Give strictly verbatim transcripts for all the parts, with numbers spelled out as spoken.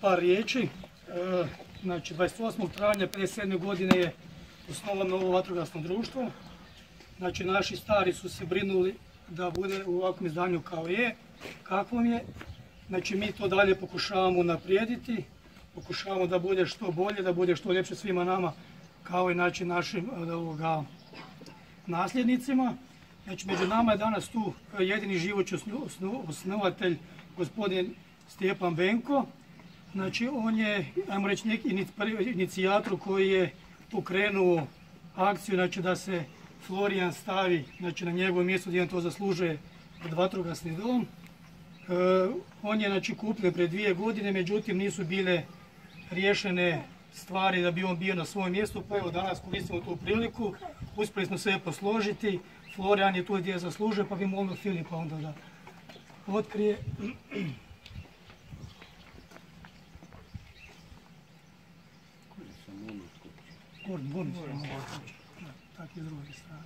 par riječi. Znači, dvadeset osmog travnja pedeset sedme godine je osnovano ovo vatrogasno društvo. Znači, naši stari su se brinuli da bude u ovakvom izdanju kao je, kakvom je. Znači, mi to dalje pokušavamo unaprijediti, pokušavamo da bude što bolje, da bude što ljepše svima nama, kao i znači našim ovoga, nasljednicima. Znači, među nama je danas tu jedini živući osnovatelj, gospodin Stjepan Benko. Znači, on je, ajmo reći, neki inicijator koji je pokrenuo akciju, znači, da se Florijan stavi, znači, na njegovo mjesto gdje on to zaslužuje, pred vatrogasni dom. E, on je, znači, kupljen pre dvije godine, međutim, nisu bile riješene stvari da bi on bio na svojem mjestu, pa evo danas koristimo tu priliku, uspjeli smo sve posložiti, Florijan je tu gdje zaslužuje, pa bi molio Filipa onda da otkrije. Gornji, gornji se ono otkrije, tako i s druge strane.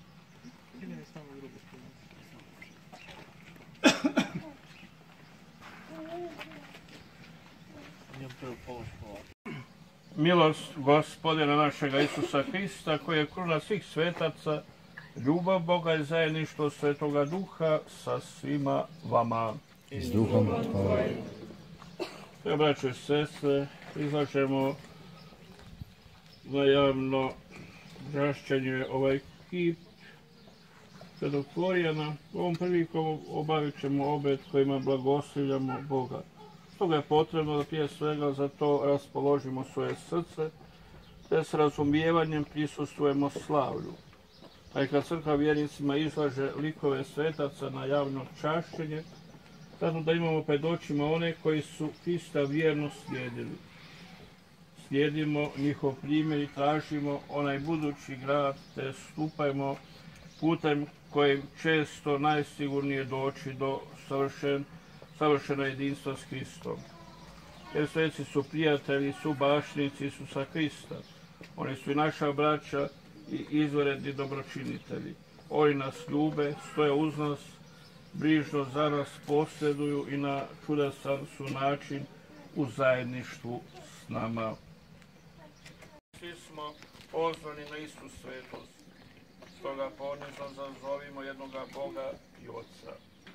Milost Gospodina našega Isusa Hrista, koji je kruna svih svetaca, ljubav Boga i zajedništvo Svetoga Duha sa svima vama. I s Duhom tvojim. Sve braće i sestre, izlažemo na javno žašćenje ovaj kip Svetog Florijana. Ovom prilikom obavit ćemo obred kojima blagoslivljamo Boga. Stoga je potrebno da prije svega za to raspoložimo svoje srce, te s razumijevanjem prisustvujemo slavlju. A i kad crkva vjernicima izlaže likove svetaca na javno čašćenje, tako da imamo pred očima one koji su Hrista vjerno slijedili. Slijedimo njihov primjer i tražimo onaj budući grad, te stupajmo putem kojim često najsigurnije doći do savršen, savršeno jedinstva s Hristom. Jer sveci su prijatelji, su bašnici Isusa Hrista. Oni su i naša braća i izvanredni dobročinitelji. Oni nas ljube, stoje uz nas, brižno za nas posjeduju i na čudasan su način u zajedništvu s nama. Svi smo pozvani na istu svetost, stoga ponizno zazovimo jednoga Boga i Otca.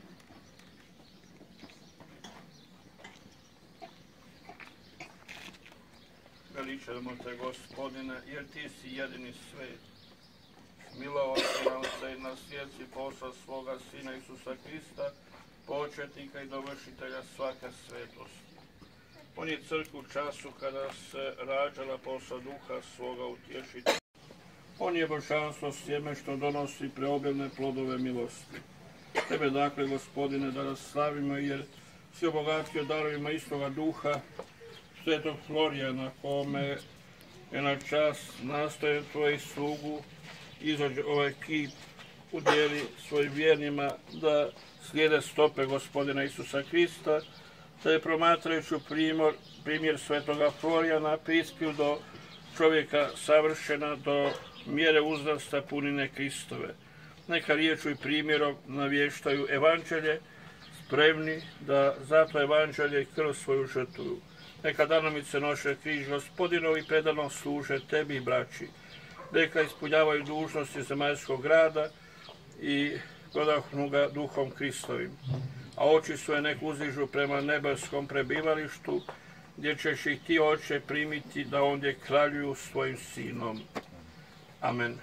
Veličamo te, Gospodine, jer ti si jedini svet. Smilovao si nam se i na svijet si poslao svoga Sina Isusa Hrista, početnika i dovršitelja svake svetosti. On je crkvu u času kada se rađala poslao Duha svoga utješitelja. On je božanstvo sjeme što donosi preobilne plodove milosti. Tebe dakle, Gospodine, da nas slavimo, jer si obogatio darovima istoga Duha, Svetog Florijana, kome je na čast nastojen tvojih slugu, izađe ovaj kip, udjeli svojim vjernima da slijede stope Gospodina Isusa Hrista, te je promatrajući primjer, primjer Svetoga Florijana prispio do čovjeka savršena, do mjere uzrasta punine Kristove. Neka riječu i primjerom navještaju evanđelje, spremni da za to evanđelje i krv svoju žrtvuju. Neka danomice noše križ Gospodinovi, predano služe tebi i braći. Neka ispunjavaju dužnosti zemaljskog grada i nadahnu ga Duhom Kristovim. A oči svoje nek uzdižu prema nebeskom prebivalištu, gdje ćeš ih ti, Oče, primiti da ondje kraljuju s tvojim Sinom. Amen.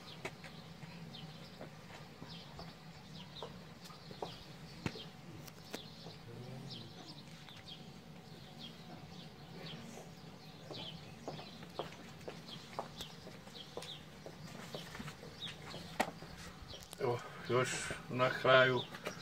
Evo, još na kraju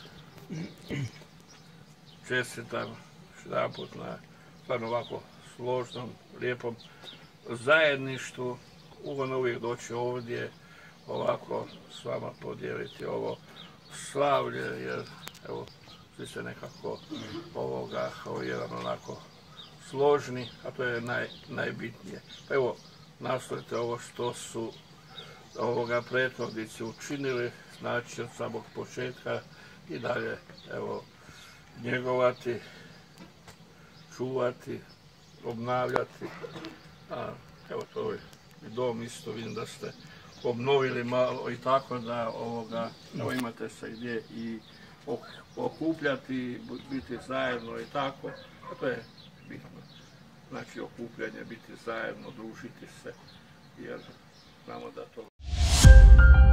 čestitam jedanput na stvarno ovako složnom, lijepom zajedništvu. Ugodno uvijek doći ovdje, ovako s vama podijeliti ovo slavlje, jer evo, svi se nekako ovoga kao jedan onako složni, a to je naj, najbitnije. Pa evo, nastojite ovo što su ovoga prethodnici učinili, znači od samog početka i dalje, evo, njegovati, čuvati, obnavljati. A, evo to je i dom isto, vidim da ste obnovili malo i tako da ovoga, evo imate se gdje i okupljati, biti zajedno i tako, a to je bitno. Znači okupljanje, biti zajedno, družiti se, jer znamo da to